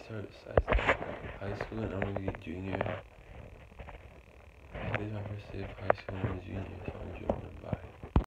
started high school and I'm gonna be a junior. This is my first day of high school and I'm a junior, so I'm joking. Bye.